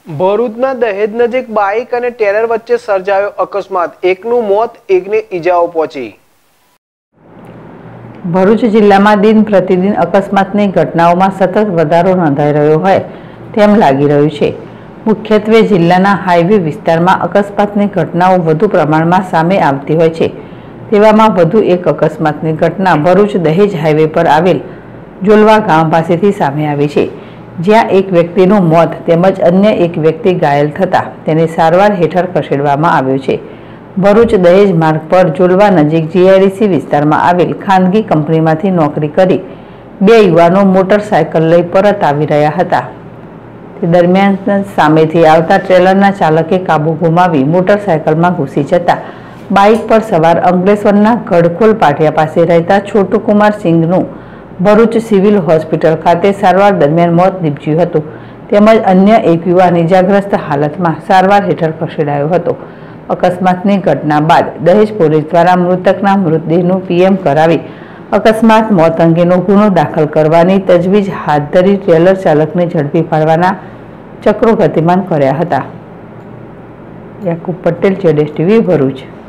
ભરૂચના દહેજ નજીક બાઇક અને ટેલર વચ્ચે સર્જાયો અકસ્માત, એકનું મોત, એકને ઈજાઓ પહોંચી। ભરૂચ જિલ્લામાં દિન પ્રતિદિન અકસ્માતની ઘટનાઓમાં સતત વધારો નોંધાઈ રહ્યો હોય તેમ લાગી રહ્યું છે। મુખ્યત્વે જિલ્લાના હાઈવે વિસ્તારમાં અકસ્માતની ઘટનાઓ વધુ પ્રમાણમાં સામે આવતી હોય છે। તેવામાં વધુ એક અકસ્માતની ઘટના ભરૂચ દહેજ હાઈવે પર આવેલ જોલવા ગામ પાસેથી સામે આવી છે, જ્યાં એક વ્યક્તિનું મોત તેમજ અન્ય એક વ્યક્તિ ઘાયલ થતાં તેને સારવાર હેઠળ ખસેડવામાં આવ્યો છે। ભરૂચ દહેજ માર્ગ પર જોલવા નજીક જીઆઈડીસી વિસ્તારમાં આવેલ ખાનગી કંપનીમાંથી નોકરી કરી બે યુવાનો મોટરસાયકલ લઈ પરત આવી રહ્યા હતા। તે દરમિયાન સામેથી આવતા ટ્રેલરના ચાલકે કાબુ ગુમાવી મોટરસાયકલમાં ઘૂસી જતા બાઇક પર સવાર અંકલેશ્વરના ગઢખોલ પાટિયા પાસે રહેતા છોટુકુમાર સિંઘનું ભરૂચ સિવિલ હોસ્પિટલ ખાતે સારવાર દરમિયાન મોત નીપજ્યું હતું, તેમજ અન્ય એક યુવાન ઇજાગ્રસ્ત હાલતમાં સારવાર હેઠળ ખસેડાયો હતો। અકસ્માતની ઘટના બાદ દહેજ પોલીસ દ્વારા મૃતકના મૃતદેહનું પીએમ કરાવી અકસ્માત મોત અંગેનો ગુનો દાખલ કરવાની તજવીજ હાથ ધરી ટ્રેલર ચાલકને ઝડપી પાડવાના ચક્રો ગતિમાન કર્યા હતા। યાકુબ પટેલ, જેડેશ ટીવી, ભરૂચ।